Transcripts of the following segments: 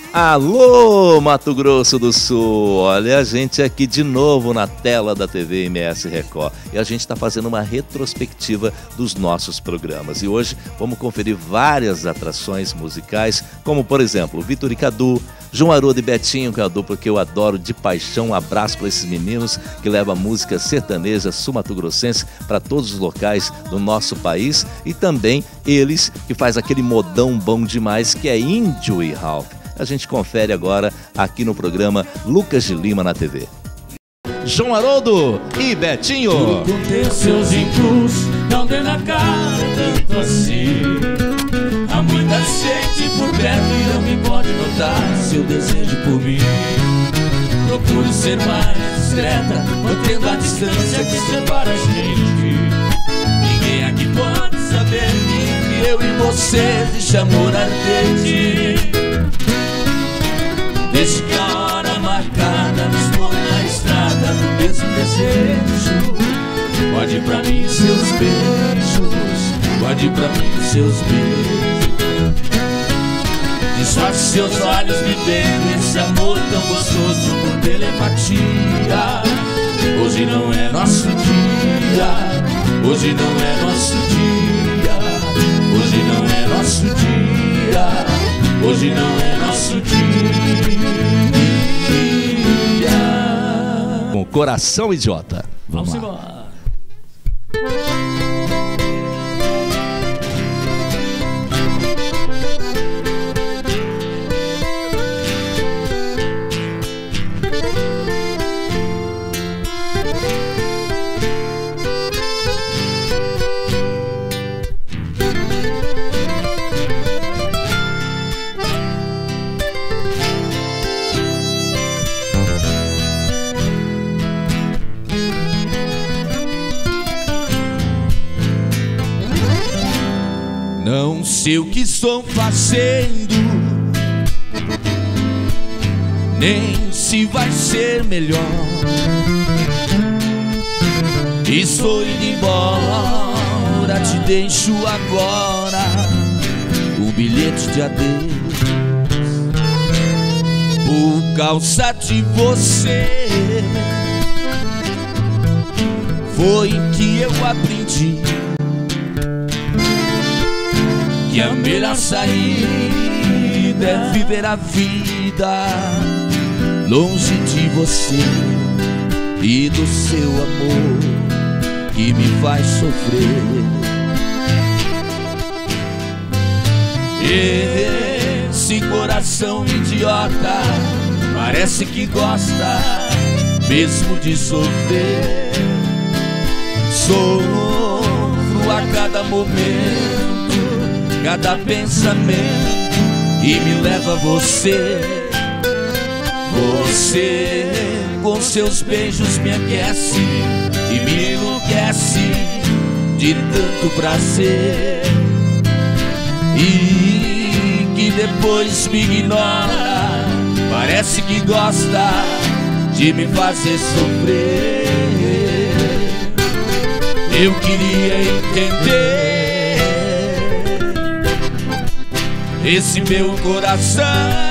Alô, Mato Grosso do Sul! Olha a gente aqui de novo na tela da TV MS Record. E a gente está fazendo uma retrospectiva dos nossos programas. E hoje vamos conferir várias atrações musicais, como por exemplo, Vitor e Cadu, João Haroldo e Betinho, que é a dupla que eu adoro de paixão. Um abraço para esses meninos que levam a música sertaneja sul-mato-grossense para todos os locais do nosso país. E também eles que faz aquele modão bom demais que é Índio e Ralph. A gente confere agora aqui no programa Lucas de Lima na TV. João Haroldo e Betinho. Tudo com ter seus impulsos, não dê na cara tanto assim. Há muita gente por perto e não me pode notar seu desejo por mim. Procuro ser mais discreta, mantendo a distância que separa a gente. Ninguém aqui pode saber que eu e você existe amor ardente. Desde que a hora marcada nos põe na estrada do mesmo desejo. Guarde pra mim seus beijos, guarde pra mim seus beijos. Disfarce seus olhos me vendo esse amor tão gostoso por telepatia. Hoje não é nosso dia, hoje não é nosso dia, hoje não é nosso dia, hoje não é nosso dia. Com Coração Idiota. Vamos embora. Não sei o que estou fazendo, nem se vai ser melhor. Estou indo embora, te deixo agora o bilhete de adeus. Por causa de você foi que eu aprendi que a melhor saída é viver a vida longe de você e do seu amor que me faz sofrer. Esse coração idiota parece que gosta mesmo de sofrer. Sofro a cada momento, cada pensamento e me leva a você. Você com seus beijos me aquece e me enlouquece de tanto prazer. E que depois me ignora, parece que gosta de me fazer sofrer. Eu queria entender esse meu coração,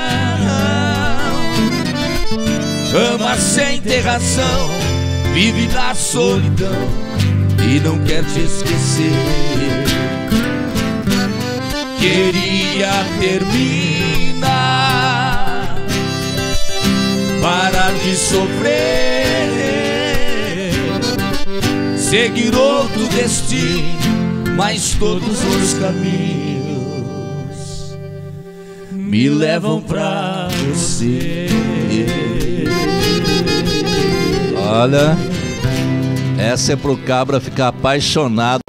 ama sem ter razão, vive na solidão e não quer te esquecer. Queria terminar, parar de sofrer, seguir outro destino, mas todos os caminhos me levam pra você. Olha, essa é pro cabra ficar apaixonado.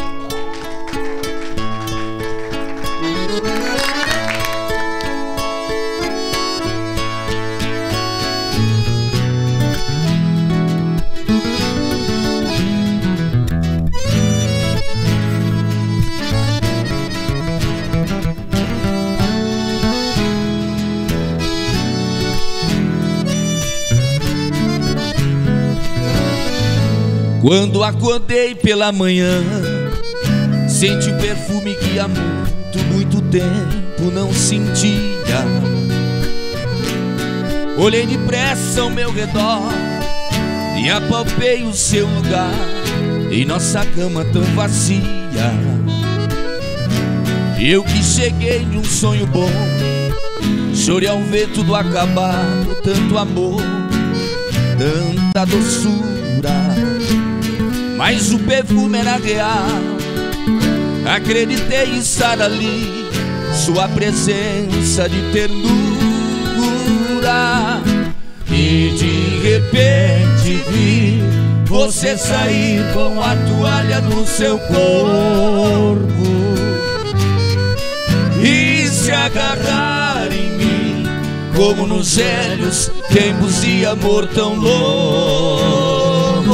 Quando acordei pela manhã, senti o perfume que há muito, muito tempo não sentia. Olhei depressa ao meu redor e apalpei o seu lugar em nossa cama tão vazia. Eu que cheguei de um sonho bom, chorei ao ver tudo acabar. Tanto amor, tanta doçura, mas o perfume era real. Acreditei estar ali, sua presença de ternura. E de repente vi você sair com a toalha no seu corpo e se agarrar em mim, como nos velhos tempos de amor tão loucos.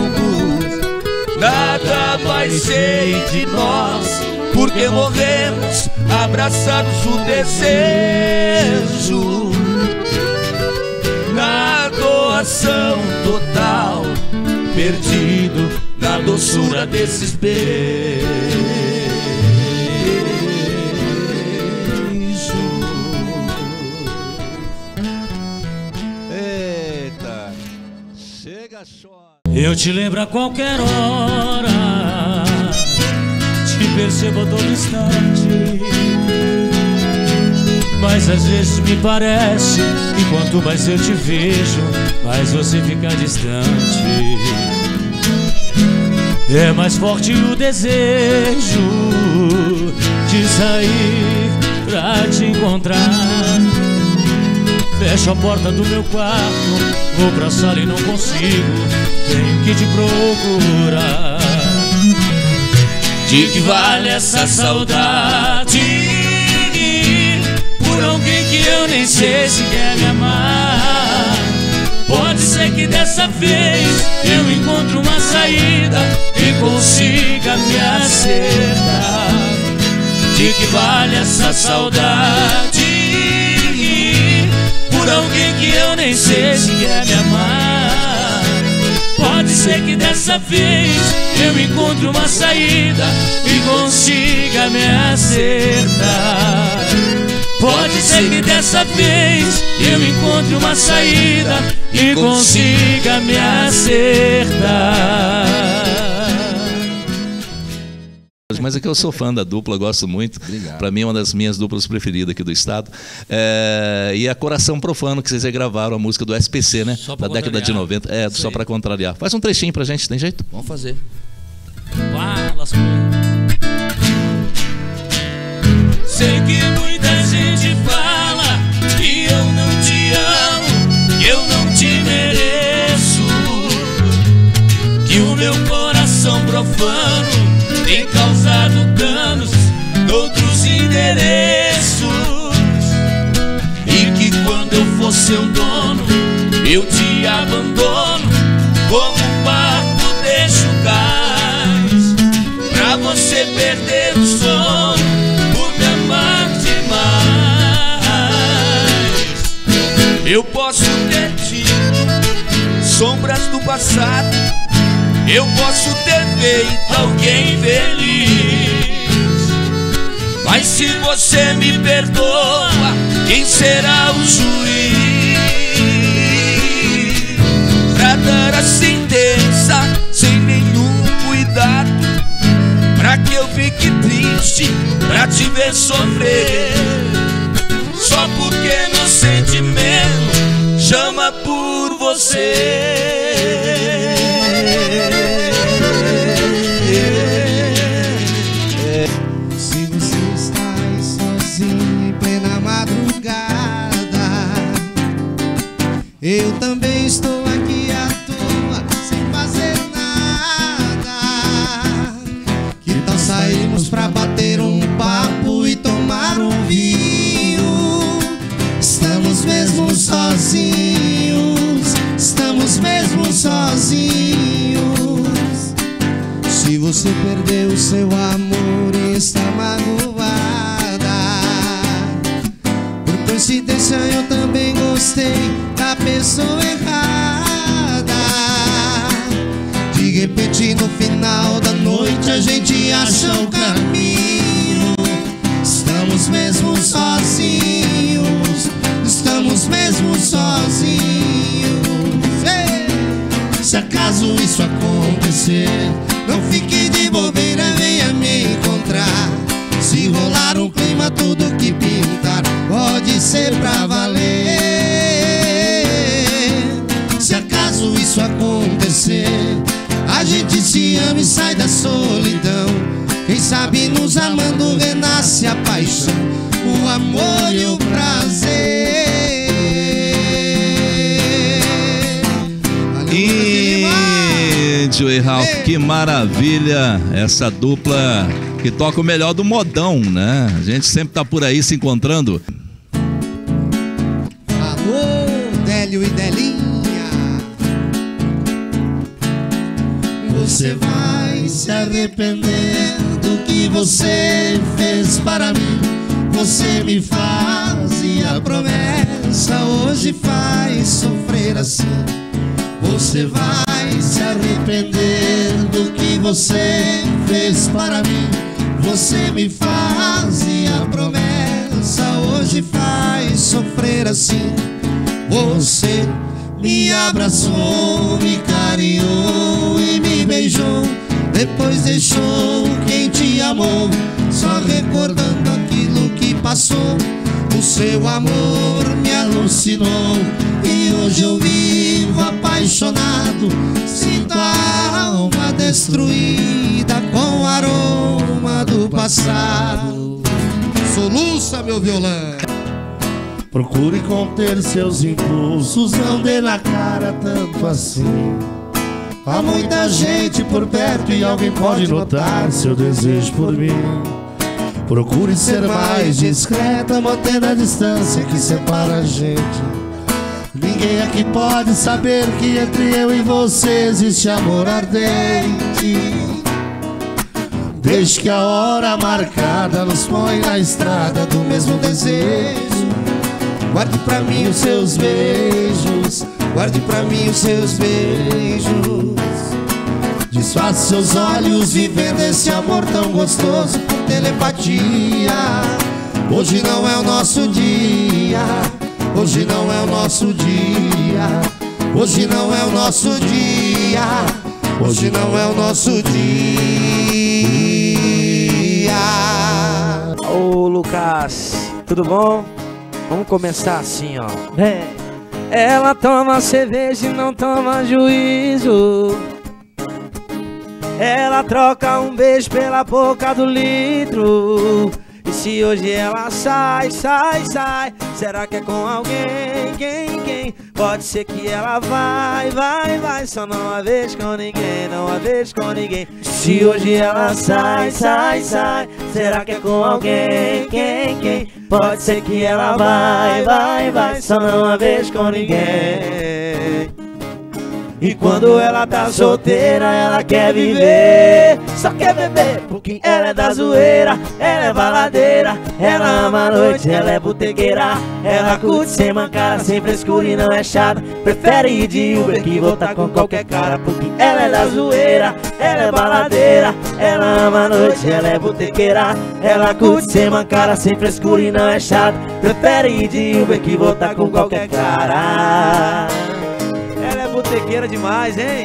Nada mais sei de nós, porque morremos abraçados o desejo, na doação total, perdido na doçura desses beijos. Eita, chega, chora. Eu te lembro a qualquer hora, te percebo a todo instante, mas às vezes me parece que quanto mais eu te vejo, mais você fica distante. É mais forte o desejo de sair pra te encontrar. Fecho a porta do meu quarto, vou pra sala e não consigo, tenho que te procurar. De que vale essa saudade por alguém que eu nem sei se quer me amar? Pode ser que dessa vez eu encontre uma saída e consiga me acertar. De que vale essa saudade por alguém que eu nem sei se quer me amar? Pode ser que dessa vez eu encontre uma saída e consiga me acertar. Pode ser que dessa vez eu encontre uma saída e consiga me acertar. Mas é que eu sou fã da dupla, gosto muito. Para mim é uma das minhas duplas preferidas aqui do estado. E a Coração Profano, que vocês regravaram a música do SPC, né? Da década de 90. Só para contrariar. Faz um trechinho pra gente, tem jeito? Vamos fazer. Sei que muita gente fala que eu não te amo, que eu não te mereço, que o meu coração profano tem causado danos noutros endereços, e que quando eu for seu dono eu te abandono, como um barco deixo o cais, pra você perder o sono por me amar demais. Eu posso ter tido sombras do passado, eu posso ter feito alguém feliz, mas se você me perdoa, quem será o juiz pra dar a sentença sem nenhum cuidado, pra que eu fique triste, pra te ver sofrer, só porque no sentimento chama por você. Se você está aí sozinho em plena madrugada, eu também estou aqui à toa, sem fazer nada. Que tal sairmos pra bater um papo e tomar um vinho? Estamos mesmo sozinhos, estamos mesmo sozinhos. Se você perdeu o seu amor e está magoada, por coincidência eu também gostei da pessoa errada. De repente no final da noite a gente acha o caminho. Estamos mesmo sozinhos, estamos mesmo sozinhos. Se acaso isso acontecer, não fique de bobeira, venha me encontrar. Se rolar um clima, tudo que pintar pode ser pra valer. Se acaso isso acontecer, a gente se ama e sai da solidão. Quem sabe nos amando renasce a paixão, o amor e o prazer. Índio e Ralph, que maravilha essa dupla que toca o melhor do modão, né? A gente sempre tá por aí se encontrando. Alô, Délio e Delinha. Você vai se arrepender do que você fez para mim. Você me fazia promessa, hoje faz sofrer assim. Você vai se arrepender do que você fez para mim. Você me fazia promessa, hoje faz sofrer assim. Você me abraçou, me carinhou e me beijou, depois deixou quem te amou, só recordando aquilo que passou. O seu amor me alucinou e hoje eu vivo apaixonado. Sinto a alma destruída com o aroma do passado. Soluça, meu violão. Procure conter seus impulsos, não dê na cara tanto assim. Há muita gente por perto e alguém pode notar seu desejo por mim. Procure ser mais discreta, mantendo a distância que separa a gente. Ninguém aqui pode saber que entre eu e você existe amor ardente. Desde que a hora marcada nos põe na estrada do mesmo desejo. Guarde pra mim os seus beijos, guarde pra mim os seus beijos. Desfaça seus olhos vivendo esse amor tão gostoso por telepatia. Hoje não é o nosso dia, hoje não é o nosso dia, hoje não é o nosso dia, hoje não é o nosso dia. Ô Lucas, tudo bom? Vamos começar assim, ó. Ela toma cerveja e não toma juízo. Ela troca um beijo pela boca do litro. E se hoje ela sai, será que é com alguém? Quem? Pode ser que ela vai, só não a vejo com ninguém, não a vejo com ninguém. Se hoje ela sai, será que é com alguém? Quem? Pode ser que ela vai, só não a vejo com ninguém. E quando ela tá solteira, ela quer viver, só quer beber, porque ela é da zoeira, ela é baladeira, ela ama a noite, ela é botequeira, ela curte sem mancara, sem frescura e não é chata, prefere ir de Uber que voltar com qualquer cara, porque ela é da zoeira, ela é baladeira, ela ama a noite, ela é botequeira, ela curte sem mancara, sem frescura e não é chata, prefere ir de Uber que voltar com qualquer cara. Ela é botequeira demais, hein?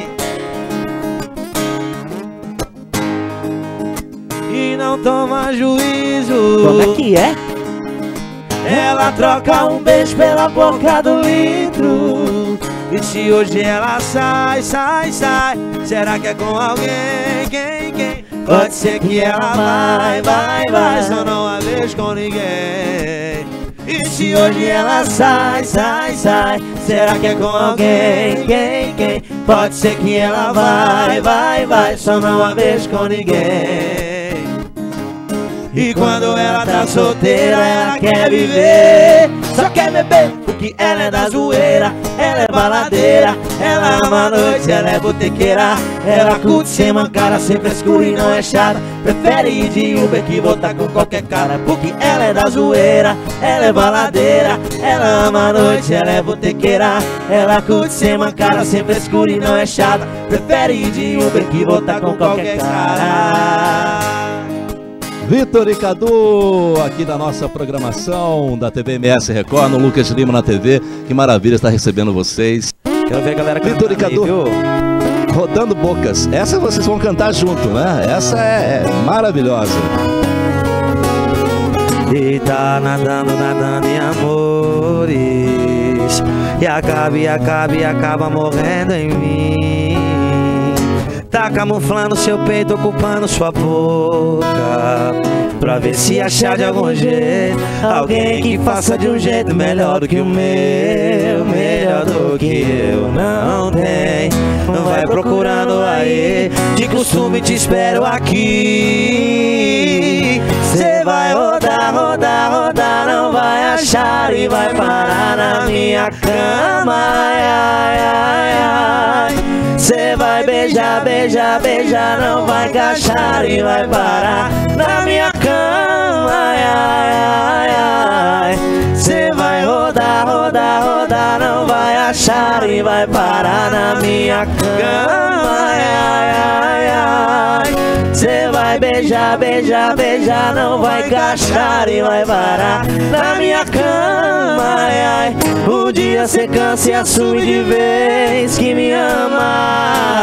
E não toma juízo. Como é que é? Ela troca um beijo pela boca do litro. E se hoje ela sai, será que é com alguém? Quem? Pode ser que ela vai, só não a vejo com ninguém. E se hoje ela sai, será que é com alguém? Quem? Pode ser que ela vai, só não a vejo com ninguém. E quando ela tá solteira, ela quer viver, só quer beber, porque ela é da zoeira, ela é baladeira, ela ama a noite, ela é botequeira, ela curte sem mancara, sem frescura e não é chata, prefere ir de Uber que voltar com qualquer cara, porque ela é da zoeira, ela é baladeira, ela ama a noite, ela é botequeira, ela curte sem mancara, sem frescura e não é chata, prefere ir de Uber que voltar com qualquer cara. Vitor e Cadu, aqui da nossa programação da TV MS Record, no Lucas Lima na TV. Que maravilha estar recebendo vocês. Quero ver a galera Vitor e Cadu. Viu? Rodando Bocas. Essa vocês vão cantar junto, né? Essa é maravilhosa. E tá nadando, nadando em amores, e acaba morrendo em mim. Tá camuflando seu peito, ocupando sua boca, pra ver se achar de algum jeito alguém que faça de um jeito melhor do que o meu, melhor do que eu. Não tem, não vai procurando aí, de costume te espero aqui. Cê vai rodar, rodar, rodar, não vai achar e vai parar na minha cama. Ai, ai, ai, ai. Cê vai beijar, beijar, beijar, não vai encaixar e vai parar na minha cama. Ai, ai, ai, ai. Cê vai rodar, rodar, rodar, não vai achar e vai parar na minha cama. Ai, ai, ai, ai. Cê vai beijar, beijar, beijar, não vai encaixar e vai parar na minha cama. Ai, ai. Um dia cê cansa e assume de vez que me ama.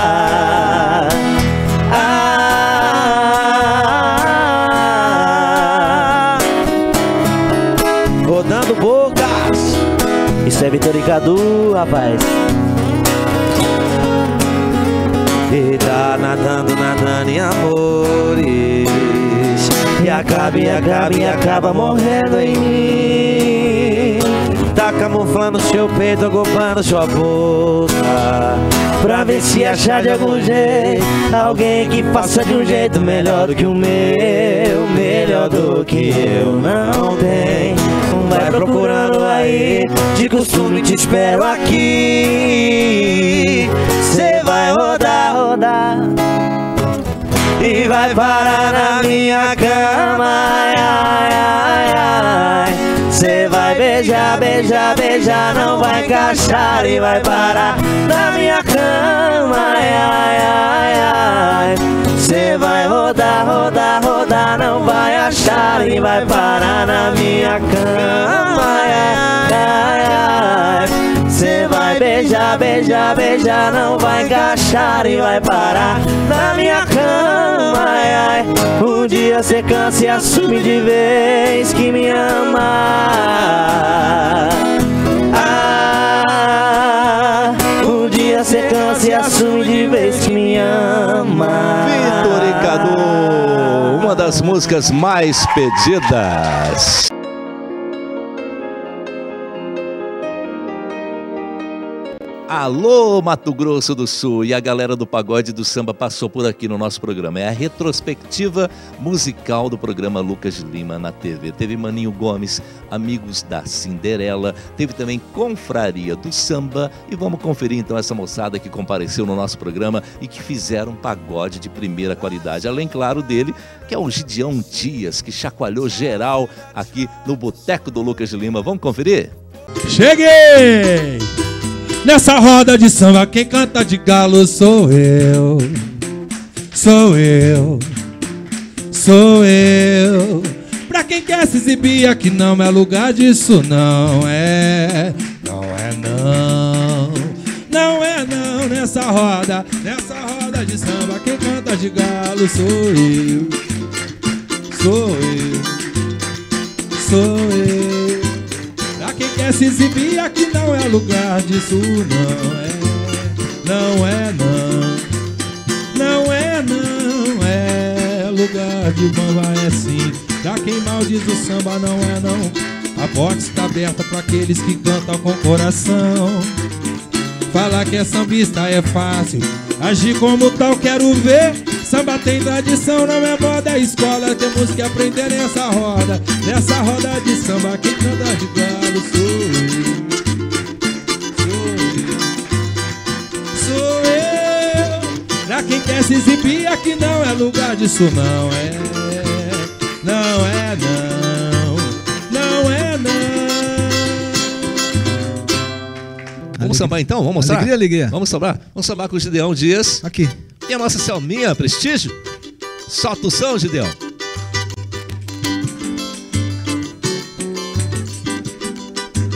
Rodando Bocas. Isso é Vitor e Cadu, rapaz. E tá nadando, nadando em amores, e acaba morrendo em mim. Tá camuflando seu peito, ocupando sua boca, pra ver se achar de algum jeito alguém que faça de um jeito melhor do que o meu, melhor do que eu. Não tem, vai procurando aí, de costume te espero aqui. Cê vai rodar, rodar e vai parar na minha cama. Ai, ai, ai, ai. Cê vai beijar, beijar, beijar, não vai encaixar e vai parar na minha cama. Ai, ai, ai, ai. Cê vai rodar, rodar, rodar, não vai achar e vai parar na minha cama. Ai, ai, ai, ai. Cê vai beijar, beijar, beijar, não vai encaixar e vai parar na minha cama. Ai, ai. Um dia cê cansa e assume de vez que me ama. Um dia cê cansa e assume de vez que me ama. Vitor e Cadu, uma das músicas mais pedidas. Alô, Mato Grosso do Sul! E a galera do Pagode do Samba passou por aqui no nosso programa. É a retrospectiva musical do programa Lucas Lima na TV. Teve Maninho Gomes, Amigos da Cinderela, teve também Confraria do Samba. E vamos conferir então essa moçada que compareceu no nosso programa e que fizeram um pagode de primeira qualidade. Além, claro, dele, que é o Gideão Dias, que chacoalhou geral aqui no Boteco do Lucas Lima. Vamos conferir? Cheguei! Nessa roda de samba quem canta de galo sou eu. Sou eu. Sou eu. Pra quem quer se exibir aqui não é lugar disso, não é. Não é não. Não é não. Nessa roda de samba quem canta de galo sou eu. Sou eu. Sou eu. Quem quer se exibir aqui não é lugar disso, não é. Não é não. Não é não. É lugar de bamba é sim. Pra quem maldiz o samba não é não. A porta está aberta para aqueles que cantam com coração. Falar que é sambista é fácil, agir como tal quero ver. Samba tem tradição, não é moda, é escola. Temos que aprender nessa roda de samba. Quem canta de galo sou eu. Sou eu. Pra quem quer se exibir aqui não é lugar disso, não é. Não é não. Não é não. Vamos sambar então? Vamos mostrar? Alegria, alegria. Vamos sambar? Vamos sambar com o Gideão Dias. Aqui. E a nossa Selminha, Prestígio. Solta o som, Gideão.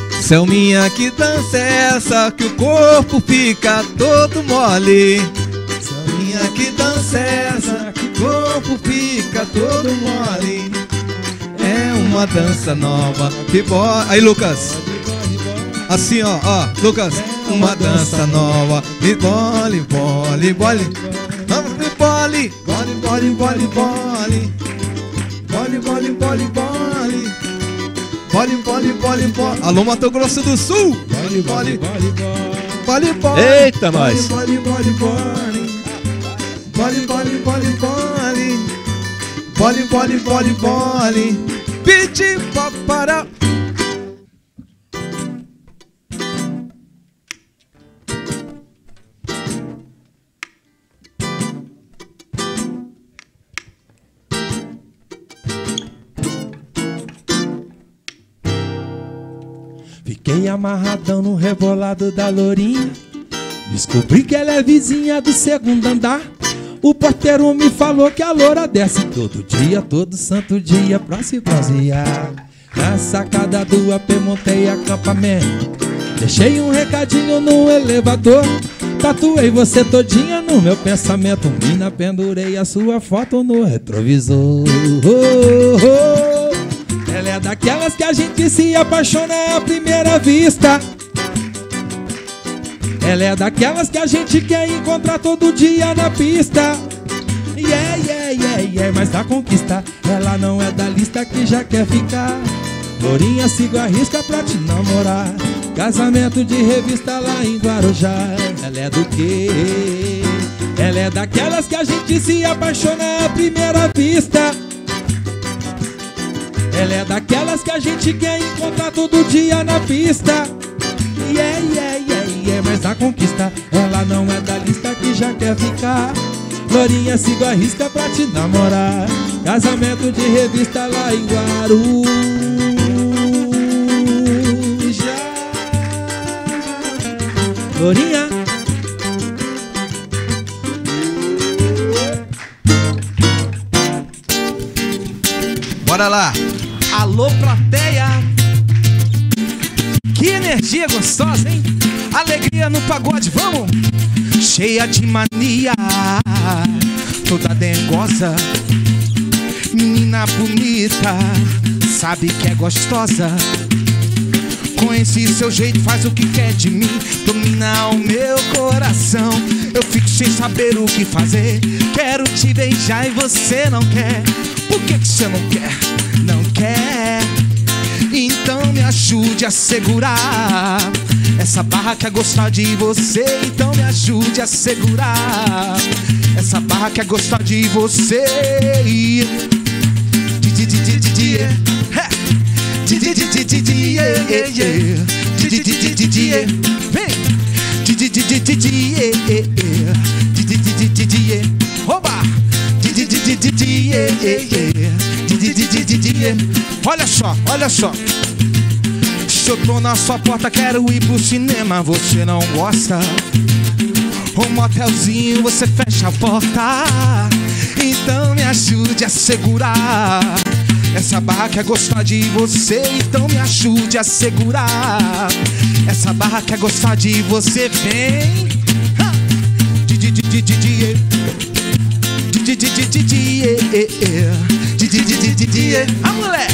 Selminha, que dança é essa que o corpo fica todo mole? que dança é essa? Que corpo fica todo mole. É uma dança nova. Que bola. Aí, Lucas. Assim, ó, Lucas. Uma dança nova. E bole, bole, bole. Vamos, bole, bole, bole, bole, bole. Bole, bole, bole, bole. Bole, bole, bole, bole. Alô, Mato Grosso do Sul. Bole, bole, bole, bole, bole. Eita, nós. Bole, bole, bole. Bole, bole, bole, bole. Bole, bole, bole, bole. Piti, papará. Fiquei amarradão no rebolado da lourinha. Descobri que ela é vizinha do segundo andar. O porteiro me falou que a loura desce todo dia, todo santo dia, pra se bronzear. Na sacada do AP montei acampamento. Deixei um recadinho no elevador. Tatuei você todinha no meu pensamento. Mina, pendurei a sua foto no retrovisor. Ela é daquelas que a gente se apaixona à primeira vista. Ela é daquelas que a gente quer encontrar todo dia na pista. Yeah, yeah, yeah, yeah, mas da conquista ela não é da lista que já quer ficar. Lourinha, sigo a risca pra te namorar. Casamento de revista lá em Guarujá. Ela é do quê? Ela é daquelas que a gente se apaixona à primeira vista. Ela é daquelas que a gente quer encontrar todo dia na pista. Yeah, yeah, yeah, yeah, mas a conquista ela não é da lista que já quer ficar. Lourinha, sigo a risca pra te namorar. Casamento de revista lá em Guarujá. Lourinha. Bora lá. Alô, plateia. Que energia gostosa, hein? Alegria no pagode, vamos! Cheia de mania, toda dengosa. Menina bonita, sabe que é gostosa. Com esse seu jeito faz o que quer de mim. Domina o meu coração. Eu fico sem saber o que fazer. Quero te beijar e você não quer. Por que você não quer? Não quer? Então me ajude a segurar essa barra que é gostar de você. Então me ajude a segurar essa barra que é gostar de você. Vem! Oba! Olha só, olha só. Se eu tô na sua porta, quero ir pro cinema, você não gosta. Um motelzinho, você fecha a porta. Então me ajude a segurar essa barra que é gostar de você. Então me ajude a segurar essa barra que é gostar de você. Vem! Ah, moleque!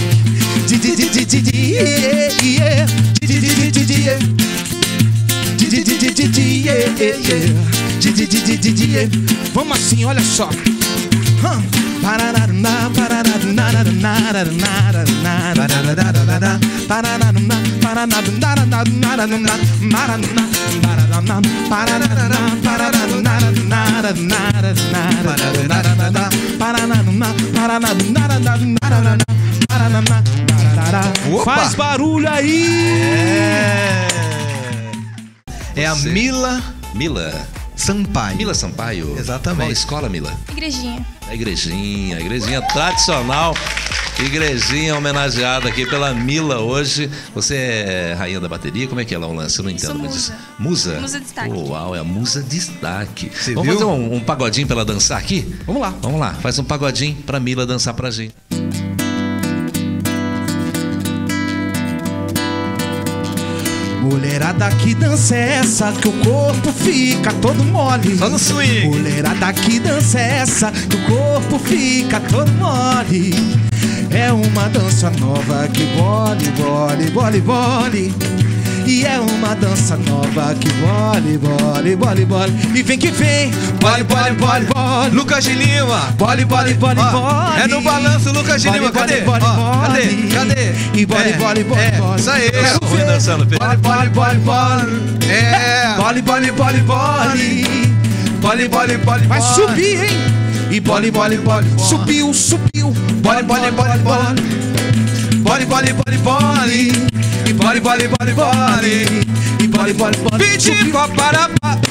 Vamos assim, olha só. Faz barulho aí! É a Mila Sampaio. Mila Sampaio. Exatamente. Qual escola, Mila? Igrejinha. A igrejinha tradicional. Igrejinha homenageada aqui pela Mila hoje. Você é rainha da bateria? Como é que é lá o lance? Eu não entendo. Sou Mas musa. Musa? Musa destaque. Oh, uau, é a musa destaque. Você Vamos viu? fazer um pagodinho pra ela dançar aqui? Vamos lá. Vamos lá, faz um pagodinho pra Mila dançar pra gente. Mulherada, que dança é essa que o corpo fica todo mole? Só no swing. Mulherada, que dança é essa que o corpo fica todo mole? É uma dança nova que bole, bole, bole, bole. E é uma dança nova que bole, bole, bole, bole. E vem que vem, bole, bole, bole, bole. Lucas de Lima. Bole, bole, bole, bole. É no balanço, Lucas de Lima. Cadê? Bole, Cadê? Cadê? E bole, bole, bole, bole. Isso aí. Fui dançando, Pedro. Bole, bole, bole, bole. É. Bole, bole, bole, bole. Bole, bole, bole. Vai subir, hein? E bole, bole, bole. Subiu, subiu. Bole, bole, bole, bole. Bole, bole, bole, bole. E bole, bole, bole, bole. E bole, bole, bole. Piti para.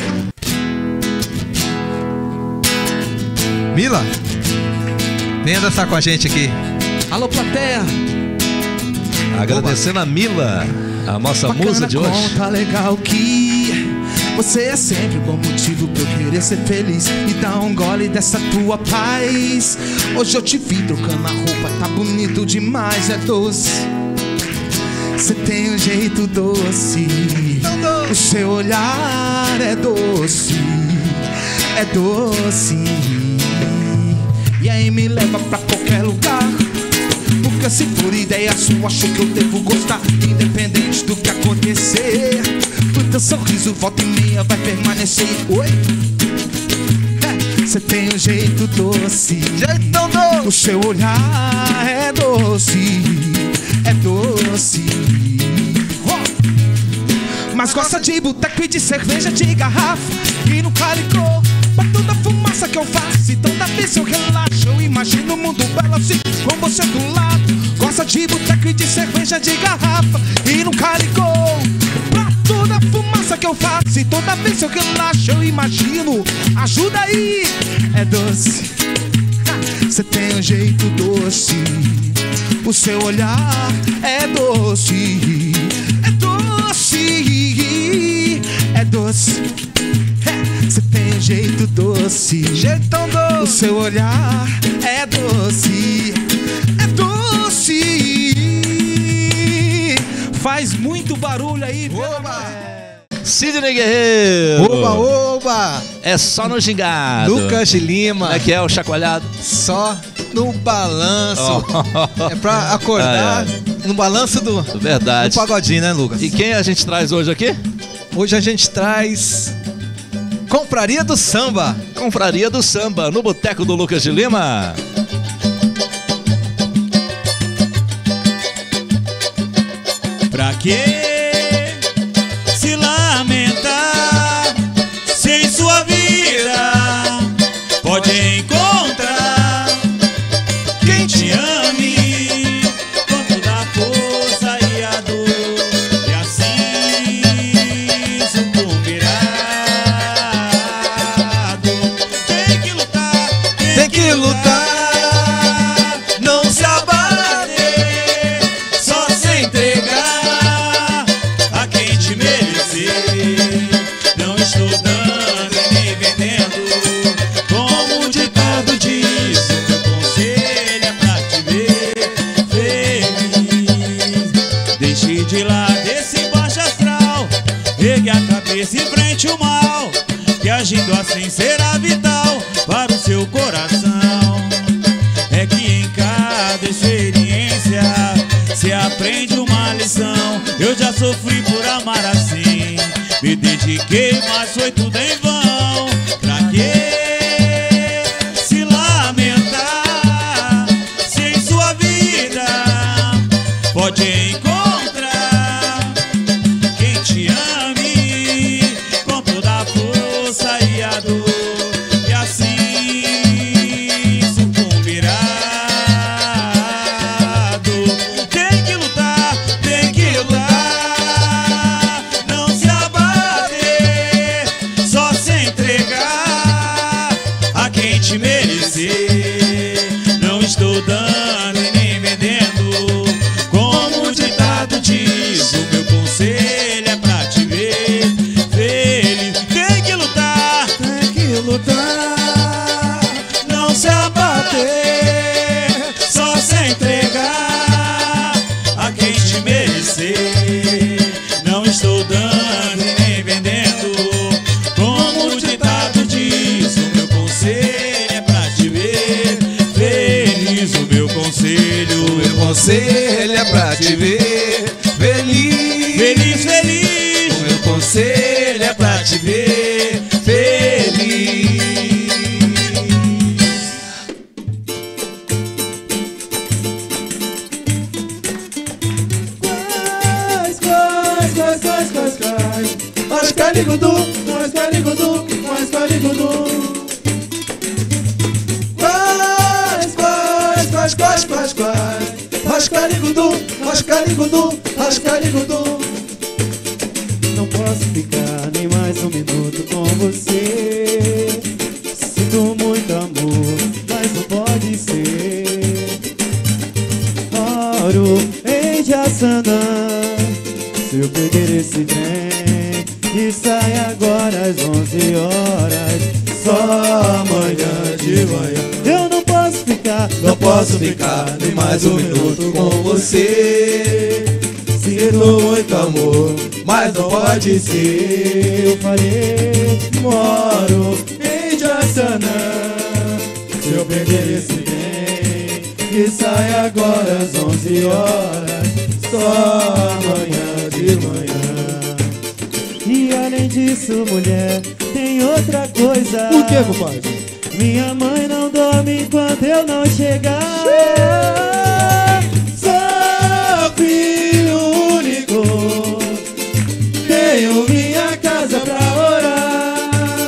Mila, venha dançar com a gente aqui. Alô, plateia. Agradecendo a Mila, a nossa musa de hoje. Tá legal que você é sempre bom motivo pra eu querer ser feliz e dar um gole dessa tua paz. Hoje eu te vi trocando a roupa, tá bonito demais, é doce. Você tem um jeito doce, o seu olhar é doce, é doce. E aí me leva pra qualquer lugar, porque se for ideia sua, acho que eu devo gostar, independente do que acontecer. O teu sorriso volta e meia vai permanecer. Oi? Você tem um jeito doce, Jeitão doce. o seu olhar é doce, é doce. Mas gosta de boteco e de cerveja de garrafa e no calicô, pra toda a fumaça que eu faço. E toda vez eu relaxo, eu imagino o mundo belo assim, com você do lado. Gosta de boteco e de cerveja de garrafa e no calicô, pra toda a fumaça que eu faço. E toda vez eu relaxo, eu imagino. Ajuda aí, é doce. Você tem um jeito doce, o seu olhar é doce, é doce, é doce. Você tem um jeito doce, Jeitão doce. o seu olhar é doce, é doce. Faz muito barulho aí, Oba! Sidney Guerreiro. Oba, oba! É só no gingado. Lucas de Lima. Como é que é o chacoalhado? Só no balanço. Oh. É pra acordar no balanço do Verdade. pagodinho, né, Lucas? E quem a gente traz hoje aqui? Hoje a gente traz Compraria do Samba. Confraria do Samba, no Boteco do Lucas de Lima. Pra que se lamentar se em sua vida pode encontrar quem te ame com toda a força e a dor, e assim sucumbirá. Tem que lutar, Tem que lutar. não se abater, só se entregar a quem te merecer. Não estou dando e nem vendendo, como o ditado diz. O meu conselho é pra te ver feliz. Deixe de lado esse baixo astral, ergue a cabeça e enfrente o mal, que agindo assim será vital para o seu coração. É que em cada experiência se aprende uma lição. Eu já sofri por amar assim, me dediquei, mas foi tudo em vão. Pra que se lamentar se em sua vida pode encontrar quem te ame com toda a força e a dor, e assim sucumbirá. Tem que lutar, não se abater, só se conselho. O meu conselho é pra te ver feliz, Feliz, feliz. o meu conselho é pra te ver feliz. Mascarigudu, mascarigudu, mascarigudu. Mascarigudu, mascarigudu, mascarigudu. Não posso ficar nem mais um minuto com você. Sinto muito amor, mas não pode ser. Moro em Jaçanã. Se eu perder esse trem que sai agora às 11 horas, só amanhã de manhã. Eu não posso ficar nem mais um minuto com você. Sinto muito amor, mas não pode ser. Eu falei, moro em Jaçanã. Se eu perder esse trem que sai agora às 11 horas, só amanhã de manhã. E além disso, mulher, tem outra coisa. Por que, compadre? Minha mãe não dorme enquanto eu não chegar. Sou filho único, tenho minha casa pra orar.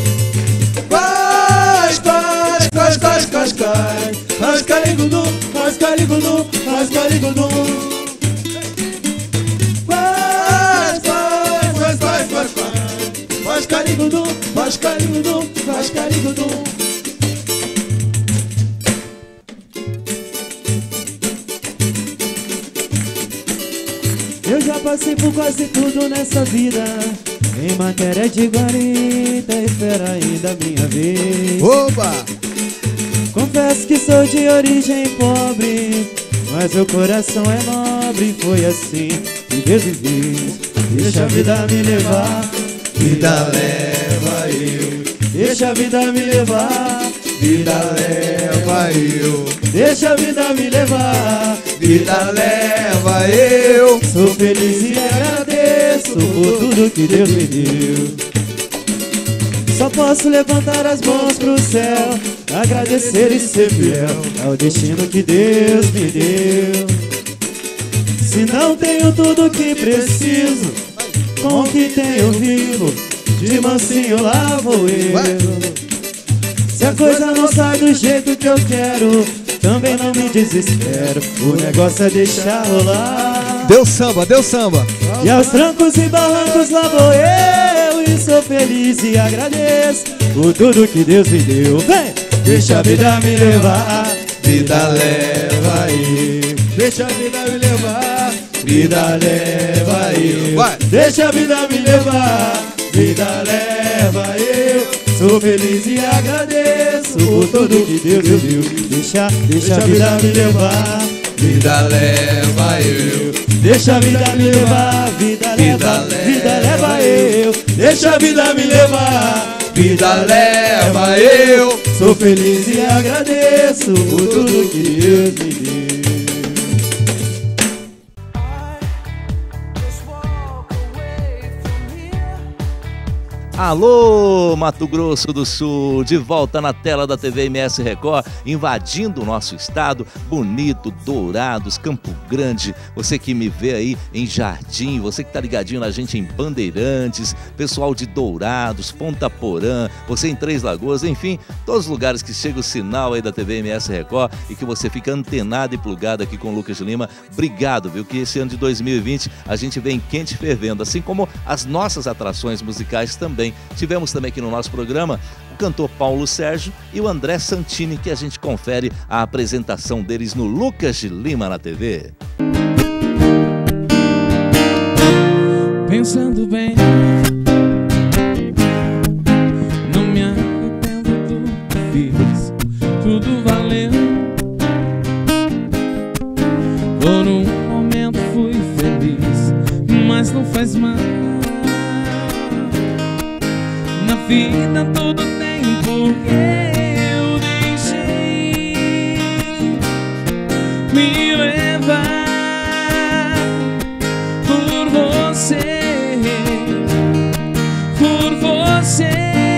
Mascarigudu, mascarigudu, mascarigudu. Mascarigudu, mascarigudu, mascarigudu. Eu já passei por quase tudo nessa vida. Em matéria de guarita, espera ainda a minha vez. Oba! Confesso que sou de origem pobre, mas meu coração é nobre. Foi assim que Deus me fez. Deixa a vida me levar, vida leva eu. Deixa a vida me levar, vida leva eu. Deixa a vida me levar, vida leva eu. Sou feliz e agradeço por tudo que Deus me deu. Só posso levantar as mãos pro céu, agradecer e ser fiel ao destino que Deus me deu. Se não tenho tudo que preciso, com o que tenho vivo, de mansinho lá vou eu. Se a coisa não sai do jeito que eu quero, também não me desespero, o negócio é deixar rolar. Deu samba, deu samba. E aos trancos e barrancos lá vou eu, e sou feliz e agradeço por tudo que Deus me deu. Vem! Deixa a vida me levar, vida leva eu. Deixa a vida me levar, vida leva eu. Vai. Deixa a vida me levar, vida leva eu. Sou feliz e agradeço por tudo que Deus me deu. Deixa a vida me levar, vida leva eu. Deixa a vida me levar, vida leva eu. Deixa a vida me levar, vida leva eu. Sou feliz e agradeço por tudo que Deus me deu. Alô, Mato Grosso do Sul, de volta na tela da TV MS Record, invadindo o nosso estado, bonito, Dourados, Campo Grande, você que me vê aí em Jardim, você que tá ligadinho na gente em Bandeirantes, pessoal de Dourados, Ponta Porã, você em Três Lagoas, enfim, todos os lugares que chega o sinal aí da TV MS Record e que você fica antenado e plugado aqui com o Lucas de Lima. Obrigado, viu, que esse ano de 2020 a gente vem quente e fervendo, assim como as nossas atrações musicais também. Tivemos também aqui no nosso programa o cantor Paulo Sérgio e o André Santini, que a gente confere a apresentação deles no Lucas de Lima na TV. Pensando bem, não me arrependo do que fiz, tudo valeu. Por um momento fui feliz, mas não faz mal. Na vida tudo tem um porquê. Eu deixei me levar por você, por você.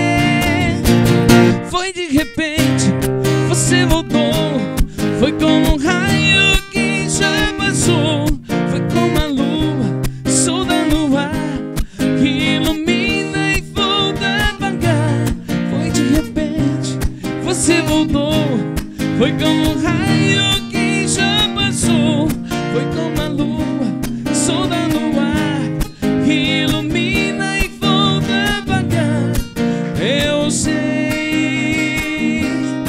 Foi de repente, você voltou, foi como um raio que já passou, foi como a lua, soltando no ar, que ilumina e volta a apagar. Foi de repente, você voltou, foi como um raio que já passou, foi como a lua, soltando no ar, que ilumina e volta a apagar. Eu sei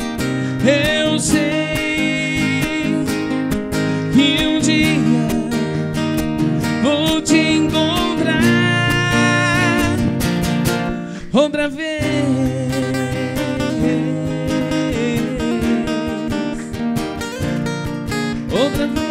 que um dia vou te encontrar outra vez. Outra vez.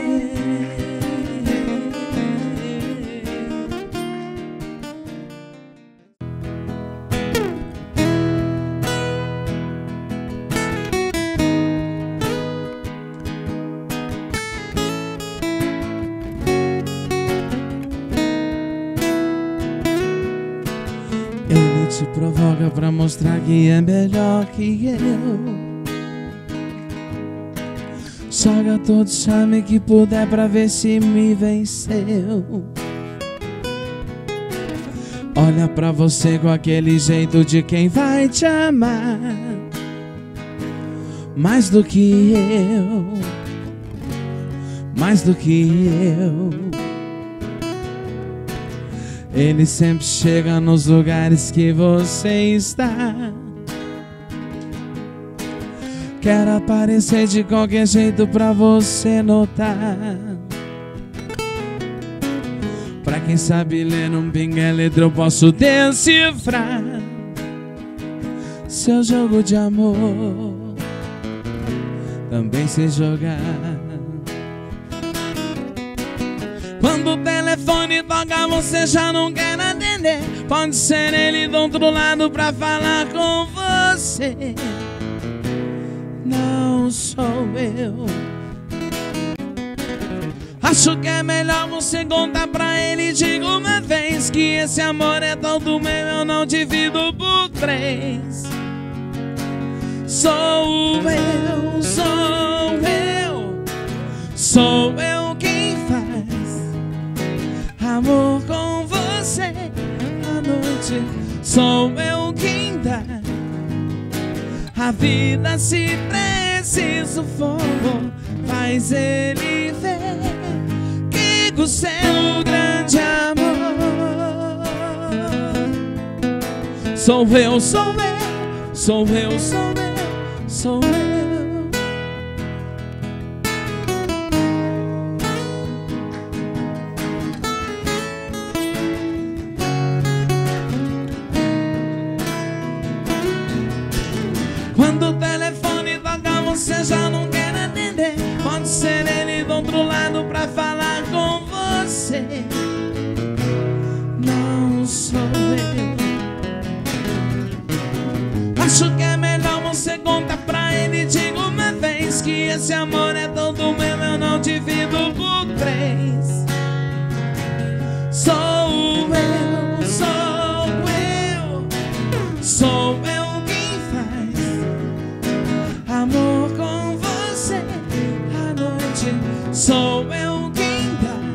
Ele te provoca pra mostrar que é melhor que eu. Joga todo charme que puder pra ver se me venceu. Olha pra você com aquele jeito de quem vai te amar mais do que eu, mais do que eu. Ele sempre chega nos lugares que você está. Quer aparecer de qualquer jeito pra você notar. Pra quem sabe ler num pinga letra eu posso decifrar seu jogo de amor, também sei jogar. Quando o telefone toca você já não quer atender. Pode ser ele do outro lado pra falar com você. Não sou eu. Acho que é melhor você contar pra ele de uma vez que esse amor é todo meu, eu não divido por 3. Sou eu, sou eu, sou eu quem faz amor com você à noite. Sou eu quem dá a vida se preciso for, faz ele ver que o seu grande amor. Sou eu, sou eu, sou eu, sou eu, sou eu. Quando o telefone toca você já não quer atender. Pode ser ele do outro lado pra falar com você. Não sou eu. Acho que é melhor você contar pra ele de uma vez que esse amor é todo meu, eu não divido por 3. Sou eu, sou eu, sou eu quem faz amor com você à noite. Sou eu quem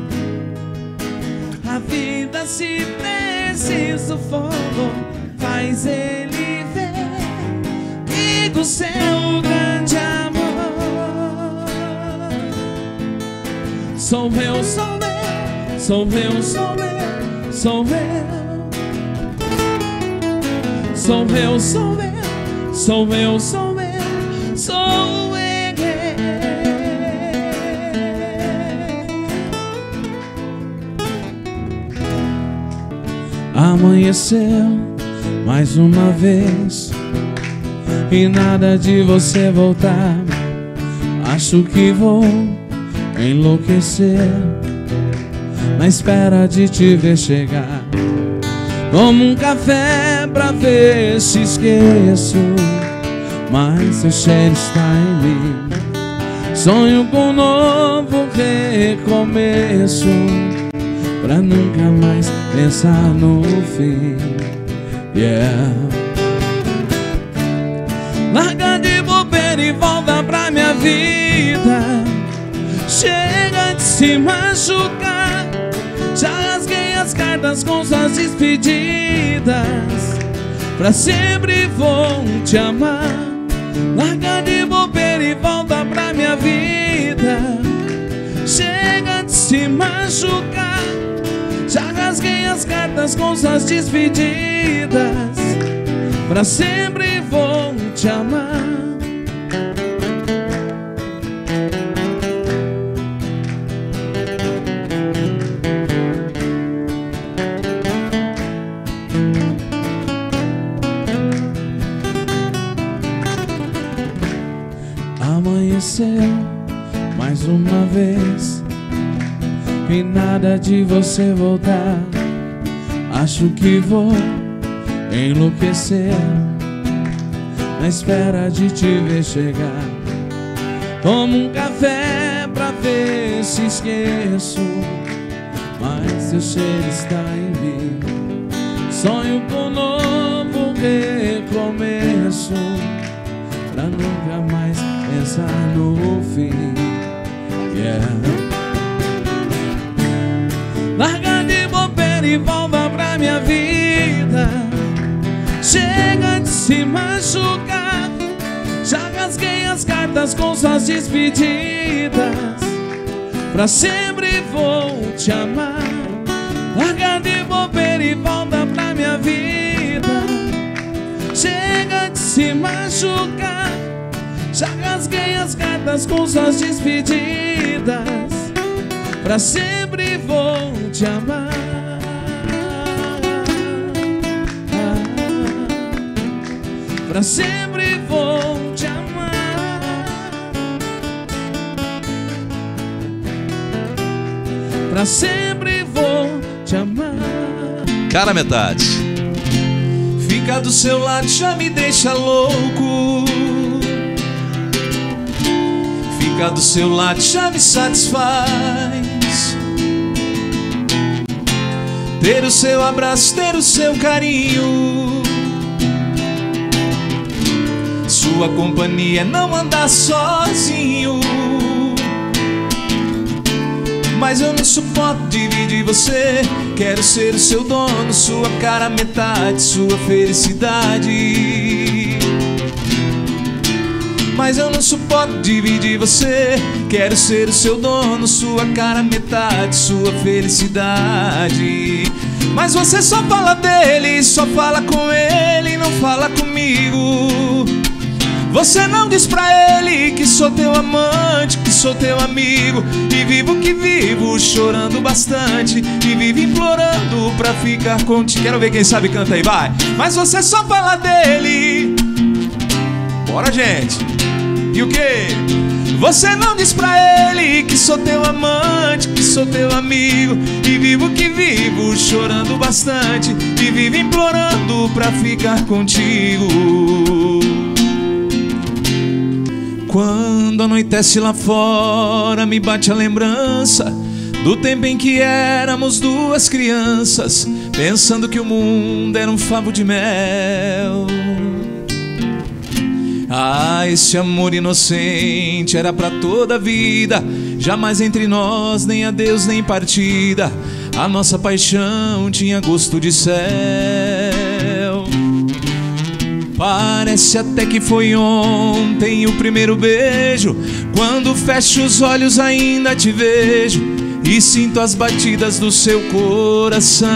dá a vida se preciso for, faz ele ver que o seu grande amor. Sou eu, sou eu, sou eu, sou eu, sou eu. Sou eu, sou eu, sou eu, sou eu, sou eu. Amanheceu mais uma vez e nada de você voltar. Acho que vou enlouquecer na espera de te ver chegar. Tomo um café pra ver se esqueço, mas seu cheiro está em mim. Sonho com um novo recomeço, pra nunca mais pensar no fim. Yeah. Larga de bobeira e volta pra minha vida. Chega de se machucar. Já rasguei as cartas com suas despedidas. Pra sempre vou te amar. Larga de bobeira e volta pra minha vida. Chega de se machucar. Já rasguei as cartas com suas despedidas. Pra sempre vou te amar. Amanheceu mais uma vez e nada de você voltar. Acho que vou enlouquecer na espera de te ver chegar. Tomo um café pra ver se esqueço, mas seu cheiro está em mim. Sonho com um novo recomeço, pra nunca mais pensar no fim. Yeah. Larga de bobeira e volta pra minha vida. Chega de se machucar. Já rasguei as cartas com suas despedidas. Pra sempre vou te amar. Larga de bobeira e volta pra minha vida. Chega de se machucar. Já rasguei as cartas com suas despedidas. Pra sempre vou te amar. Pra sempre vou te amar. Pra sempre vou te amar. Cara metade. Ficar do seu lado já me deixa louco. Ficar do seu lado já me satisfaz. Ter o seu abraço, ter o seu carinho. Sua companhia, não andar sozinho. Mas eu não suporto dividir você. Quero ser o seu dono, sua cara metade, sua felicidade. Mas eu não suporto dividir você. Quero ser o seu dono, sua cara metade, sua felicidade. Mas você só fala dele, só fala com ele, não fala comigo. Você não diz pra ele que sou teu amante, que sou teu amigo. E vivo que vivo, chorando bastante. E vivo implorando pra ficar contigo. Quero ver quem sabe canta aí, vai. Mas você só fala dele. Bora, gente. E o quê? Você não diz pra ele que sou teu amante, que sou teu amigo. E vivo que vivo, chorando bastante. E vivo implorando pra ficar contigo. Quando anoitece lá fora, me bate a lembrança do tempo em que éramos duas crianças, pensando que o mundo era um favo de mel. Ah, esse amor inocente era pra toda a vida. Jamais entre nós, nem adeus, nem partida. A nossa paixão tinha gosto de céu. Parece até que foi ontem o primeiro beijo. Quando fecho os olhos ainda te vejo e sinto as batidas do seu coração.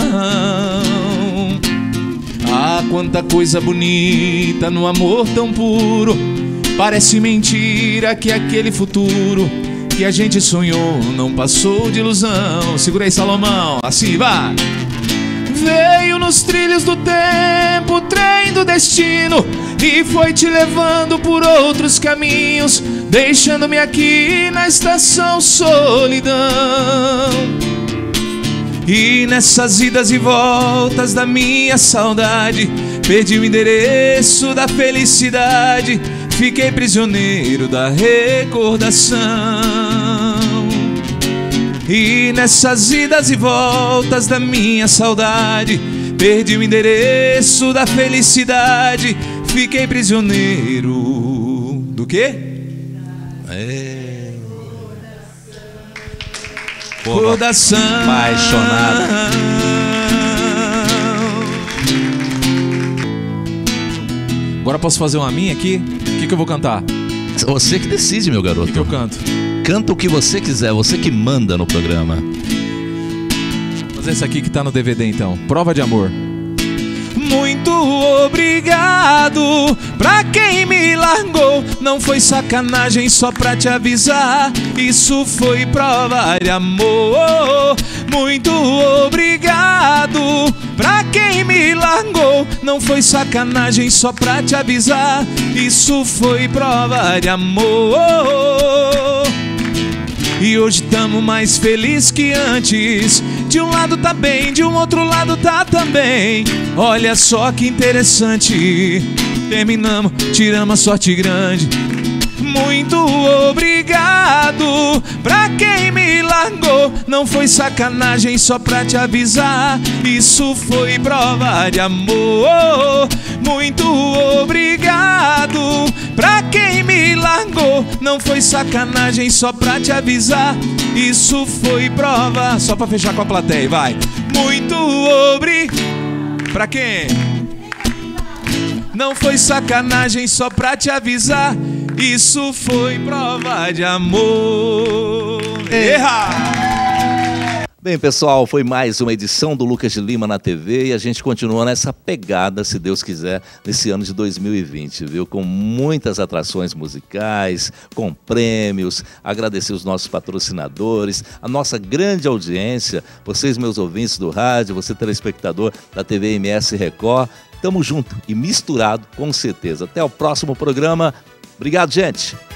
Ah, quanta coisa bonita no amor tão puro. Parece mentira que aquele futuro que a gente sonhou não passou de ilusão. Segura aí, Salomão, assim vai. Veio nos trilhos do tempo, o trem do destino, e foi te levando por outros caminhos, deixando-me aqui na estação solidão. E nessas idas e voltas da minha saudade, perdi o endereço da felicidade. fiquei prisioneiro da recordação. E nessas idas e voltas da minha saudade, perdi o endereço da felicidade. Fiquei prisioneiro do quê? Recordação. Apaixonado. Agora posso fazer uma minha aqui? O que eu vou cantar? Você que decide, meu garoto. O que eu canto? Canta o que você quiser, você que manda no programa. Vou fazer essa aqui que tá no DVD então. Prova de amor. Muito obrigado pra quem me largou. Não foi sacanagem, só pra te avisar. Isso foi prova de amor. Muito obrigado pra quem me largou. Não foi sacanagem, só pra te avisar. Isso foi prova de amor. E hoje tamo mais feliz que antes. De um lado tá bem, de um outro lado tá também. Olha só que interessante. Terminamos, tiramos a sorte grande. Muito obrigado pra quem me largou. Não foi sacanagem, só pra te avisar. Isso foi prova de amor. Muito obrigado pra quem me largou. Não foi sacanagem, só pra te avisar. Isso foi prova. Só pra fechar com a plateia, vai. Muito obrigado. Pra quem? Não foi sacanagem, só pra te avisar. Isso foi prova de amor. Erra! Bem, pessoal, foi mais uma edição do Lucas de Lima na TV e a gente continua nessa pegada, se Deus quiser, nesse ano de 2020, viu? Com muitas atrações musicais, com prêmios, agradecer os nossos patrocinadores, a nossa grande audiência, vocês, meus ouvintes do rádio, você, telespectador da TV MS Record. Tamo junto e misturado, com certeza. Até o próximo programa. Obrigado, gente.